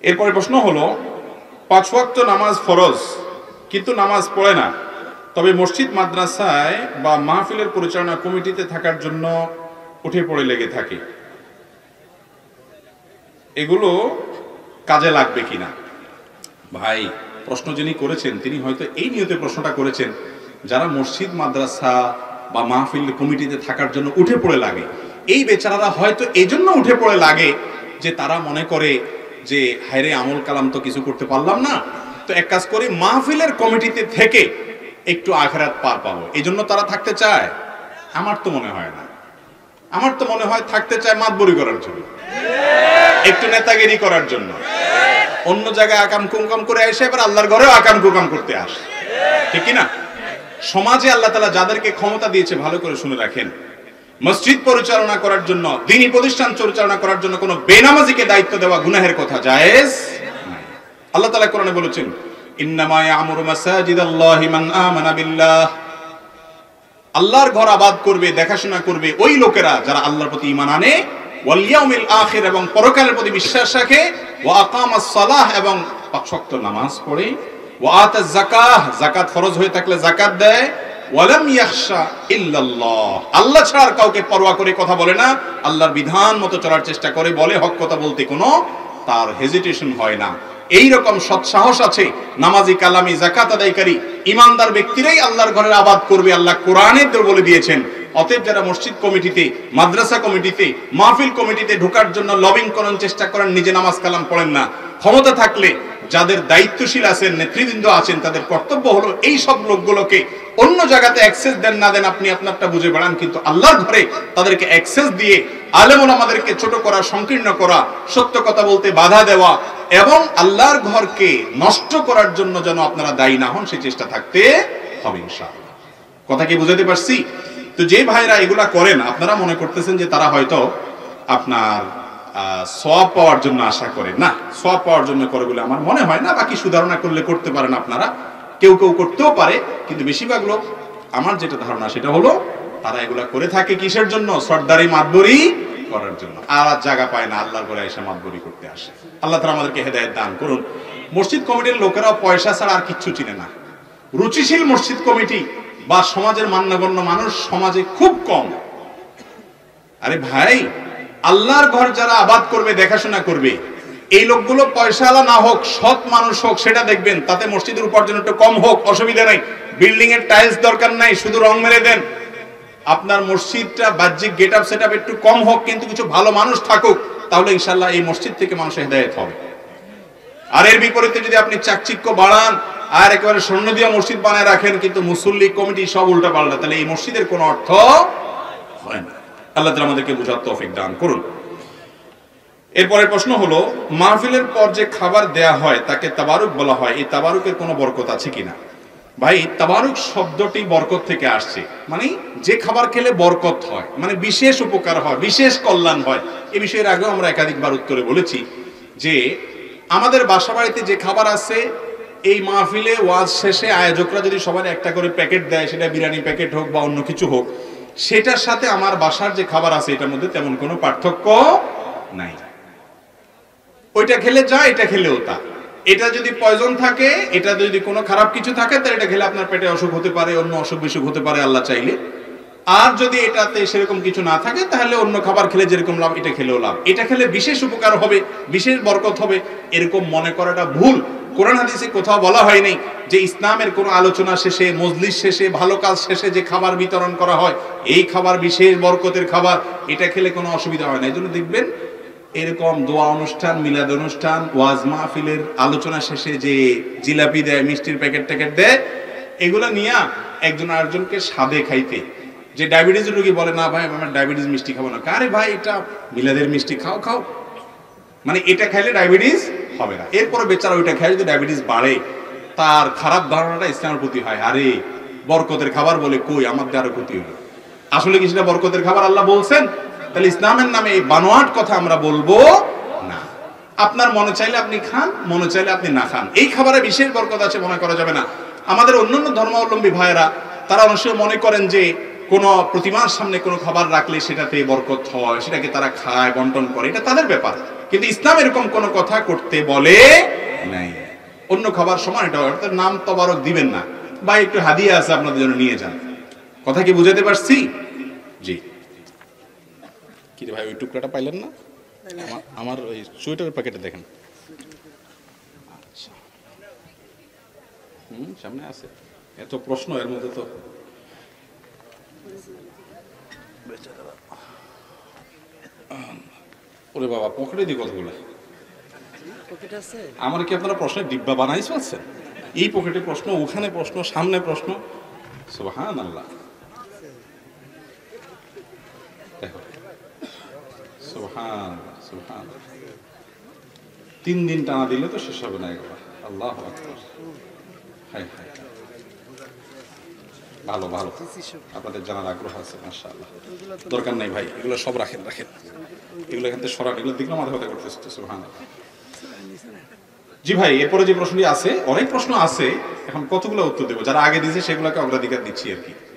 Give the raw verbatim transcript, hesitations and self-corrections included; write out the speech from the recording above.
এরপরে প্রশ্ন হলো, পাঁচ ওয়াক্ত নামাজ ফরজ কিন্তু নামাজ পড়ে না, তবে মসজিদ মাদ্রাসায় বা মাহফিলের পরিচালনা কমিটিতে থাকার জন্য উঠে পড়ে লেগে থাকে, এগুলো কাজে লাগবে কিনা? ভাই, প্রশ্ন যিনি করেছেন তিনি হয়তো এই নিয়তে প্রশ্নটা করেছেন, যারা মসজিদ মাদ্রাসা বা মাহফিল কমিটিতে থাকার জন্য উঠে পড়ে লাগে, এই বেচারারা হয়তো এই জন্য উঠে পড়ে লাগে যে তারা মনে করে যে হায়রে আমল কালাম তো কিছু করতে পারলাম না, তো এক কাজ করি মাহফিলের কমিটিতে থেকে একটু আখিরাত পার পাবো, এই জন্য তারা থাকতে চায়। আমার তো মনে হয় না, আমার তো মনে হয় থাকতে চায় মাতবরি করার জন্য, একটু নেতাগিরি করার জন্য, অন্য জায়গায় আকাম কুকাম করে এসে এবার আল্লাহর ঘরেও আকাম কুকাম করতে আসে, ঠিক কিনা? সমাজে আল্লাহ তাআলা যাদেরকে ক্ষমতা দিয়েছে ভালো করে শুনে রাখেন, মসজিদ পরিচালনা করার জন্য, দ্বীনি প্রতিষ্ঠান পরিচালনা করার জন্য কোনো বেনামাজিকে দায়িত্ব দেওয়া গুনাহের কথা জায়েজ নাই। আল্লাহ তাআলা কোরআনে বলেছেন, ইন্নামা ইয়ামুরু মাসাজিদাল্লাহি মান আমানা বিল্লাহ, আল্লাহর ঘর আবাদ করবে, দেখাশোনা করবে ওই লোকেরা যারা আল্লাহর প্রতি ঈমান আনে, ওয়াল ইয়াউমিল আখির, এবং পরকালের প্রতি বিশ্বাস রাখে, ওয়া আকামাস সালাহ, এবং পাঁচ ওয়াক্ত নামাজ পড়ে, ওয়া আতাজ যাকাহ, যাকাত ফরজ হয়ে থাকলে যাকাত দেয়, ওয়ালাম ইয়াখশা ইল্লাল্লাহ, আল্লাহ ছাড়া আর কাউকে পরোয়া করে কথা বলে না, আল্লাহর বিধান মতো চলার চেষ্টা করে, বলে হক কথা বলতে কোনো তার হেজিটেশন হয় না। এই রকম সৎ সাহস আছে নামাজি, কালামি, যাকাত আদায়কারী ইমানদার ব্যক্তিরাই আল্লাহর ঘরের আবাদ করবে, আল্লাহ কোরআনে তো বলে দিয়েছেন। অতএব যারা মসজিদ কমিটিতে, মাদ্রাসা কমিটিতে, মাহফিল কমিটিতে ঢোকার জন্য লবিং করার চেষ্টা করেন, নিজে নামাজ কালাম পড়েন না, ক্ষমতা থাকলে যাদের দায়িত্বশীল আছেন, নেতৃবৃন্দ আছেন, তাদের কর্তব্য হলো এই সব লোকগুলোকে অন্য জায়গাতে অ্যাক্সেস দেন না দেন আপনি আপনারটা বুঝে বেড়ান, কিন্তু আল্লাহর ঘরে তাদেরকে অ্যাক্সেস দিয়ে আলেম ওলামাদেরকে ছোট করা, সংকীর্ণ করা, সত্য কথা বলতে বাধা দেওয়া এবং আল্লাহর ঘরকে নষ্ট করার জন্য যেন আপনারা দায়ী না হন, সেই চেষ্টা থাকতে হবে ইনশাআল্লাহ। কথা কি বুঝাতে পারছি? তো যে ভাইরা এগুলা করেন, আপনারা মনে করতেছেন যে তারা হয়তো আপনার সওয়াব পাওয়ার জন্য আশা করে, না, সওয়াব পাওয়ার জন্য করে বলে আমার মনে হয় না। বাকি সুধারণা করলে করতে পারেন আপনারা, কেউ কেউ করতেও পারে, কিন্তু বেশিরভাগ লোক, আমার যেটা ধারণা সেটা হলো তারা এগুলা করে থাকে কিসের জন্য? সর্দারি মাতবরি করার জন্য। আর জায়গা পায় না, আল্লাহর ঘরে এসে মাতবরি করতে আসে। আল্লাহ তাআলা আমাদেরকে হেদায়েত দান করুন। মসজিদ কমিটির লোকেরা পয়সা ছাড়া আর কিচ্ছু চিনে না। রুচিশীল মসজিদ কমিটি বা সমাজের মান্যগণ্য মানুষ সমাজে খুব কম। আরে ভাই, আল্লাহর ঘর যারা আবাদ করবে, দেখাশোনা করবে, এই লোকগুলো পয়সাওয়ালা না হোক, সৎ মানুষ হোক, সেটা দেখবেন। তাতে মসজিদের উপার্জন একটু কম হোক, অসুবিধা নাই। বিল্ডিং এর টাইলস দরকার নাই, শুধু রং মেরে দেন। আপনার মসজিদটা বাহ্যিক গেট আপ সেট আপ একটু কম হোক, কিন্তু কিছু ভালো মানুষ থাকুক, তাহলে ইনশাআল্লাহ এই মসজিদ থেকে মানুষের হেদায়েত হবে। আর এর বিপরীতে যদি আপনি চাকচিক্য বাড়ান আর একেবারে স্বর্ণ দিয়া মসজিদ বানায় রাখেন, কিন্তু মুসল্লি কমিটি সব উল্টা পাল্টা, তাহলে এই মসজিদের কোনো অর্থ হয় না। আল্লাহ তাআলা আমাদেরকে বুঝার তৌফিক দান করুন। এরপরের প্রশ্ন হলো, মাহফিলের পর যে খাবার দেয়া হয় তাকে তাবারুক বলা হয়, এই তাবারুকের কোনো বরকত আছে কিনা? ভাই, তাবারুক শব্দটি বরকত থেকে আসছে, মানে যে খাবার খেলে বরকত হয়, মানে বিশেষ উপকার হয়, বিশেষ কল্যাণ হয়। এই বিষয়ের আগেও আমরা একাধিকবার উত্তরে বলেছি যে আমাদের বাসা বাড়িতে যে খাবার আছে, এই মাহফিলে ওয়াজ শেষে আয়োজকরা যদি সবার একটা করে প্যাকেট দেয়, সেটা বিরিয়ানি প্যাকেট হোক বা অন্য কিছু হোক, সেটার সাথে আমার বাসার যে খাবার আছে এটার মধ্যে তেমন কোনো পার্থক্য নাই। ওইটা খেলে যা, এটা খেলেও তা। এটা যদি পয়জন থাকে, এটা যদি কোনো খারাপ কিছু থাকে, তাহলে এটা খেলে আপনার পেটে অসুখ হতে পারে, অন্য অসুখ বিসুখ হতে পারে আল্লাহ চাইলে। আর যদি এটাতে সেরকম কিছু না থাকে, তাহলে অন্য খাবার খেলে যেরকম লাভ, এটা খেলেও লাভ। এটা খেলে বিশেষ উপকার হবে, বিশেষ বরকত হবে, এরকম মনে করাটা ভুল। কোরআন হাদিসে কোথাও বলা হয়নি যে ইসলামের কোনো আলোচনা শেষে, মজলিস শেষে, ভালো কাজ শেষে যে খাবার বিতরণ করা হয়, এই খাবার বিশেষ বরকতের খাবার, এটা খেলে কোনো অসুবিধা হয় না। এই জন্য দেখবেন এরকম দোয়া অনুষ্ঠান, মিলাদ অনুষ্ঠান, ওয়াজ মাহফিলের আলোচনা শেষে যে জিলাপি দেয়, মিষ্টির প্যাকেট ট্যাকেট দেয়, এগুলো নিয়ে একজন আরেকজনকে স্বাদে খাইতে, যে ডায়াবেটিস রোগী বলে না ভাই আমার ডায়াবেটিস মিষ্টি খাবো না, আরে ভাই এটা মিলাদের মিষ্টি, খাও খাও, মানে এটা খাইলে ডায়াবেটিস হবে না। এরপরে বেচারা ওইটা খায়, যদি ডায়াবেটিস বাড়ে, তার খারাপ ধারণাটা ইসলামের প্রতি হয়, আরে বরকতের খাবার বলে কই, আমাদের আরো ক্ষতি হলো। আসলে কি সেটা বরকতের খাবার আল্লাহ বলছেন? তাহলে ইসলামের নামে এই বানোয়াট কথা আমরা বলবো না। আপনার মনে চাইলে আপনি খান, মনে চাইলে আপনি না খান, এই খাবারে বিশেষ বরকত আছে মনে করা যাবে না। আমাদের অন্যান্য ধর্মাবলম্বী ভাইয়েরা তারা অনেক সময় মনে করেন যে কোনো প্রতিমার সামনে কোনো খাবার রাখলে সেটাতে বরকত হয়, সেটাকে তারা খায়, বন্টন করে, এটা তাদের ব্যাপার। কিন্তু ইসলাম এরকম কোন কথা করতে বলে নাই। অন্য খাবার সময় এটা অর্থাৎ নাম তবারক দিবেন না, বা একটু হাদিয়া আছে আপনাদের জন্য নিয়ে যান। কথা কি বুঝাতে পারছি? জি। কি রে ভাই, ওই টুকরাটা পাইলেন না? আমার আমার ওই সোয়েটারের প্যাকেটে দেখেন। আচ্ছা, হুম, সামনে আছে। এত প্রশ্ন, এর মধ্যে তো ওরে বাবা, পকেটে দিয়ে কতগুলো। আমার কি আপনারা প্রশ্নের ডিব্বা বানাইছ আছেন? এই পকেটে প্রশ্ন, ওখানে প্রশ্ন, সামনে প্রশ্ন। সুবহানাল্লাহ, দেখো, সুবহানাল্লাহ, সুবহানাল্লাহ। তিন দিন টানা দিলে তো শেষ হবে না এগুলো। আল্লাহু আকবার। হায় হায়, ভালো ভালো, আপনাদের জানার আগ্রহ আছে, মাশাআল্লাহ। দরকার নাই ভাই, এগুলো সব রাখেন রাখেন, এগুলো এখান থেকে সরান, এগুলো দেখলে মাথা ব্যথা করতেছে। সুবহানাল্লাহ। জি ভাই, এরপরে যে প্রশ্নটি আছে, অনেক প্রশ্ন আছে, এখন কতগুলো উত্তর দেবো, যারা আগে দিয়েছে সেগুলোকে অগ্রাধিকার দিচ্ছি আর কি।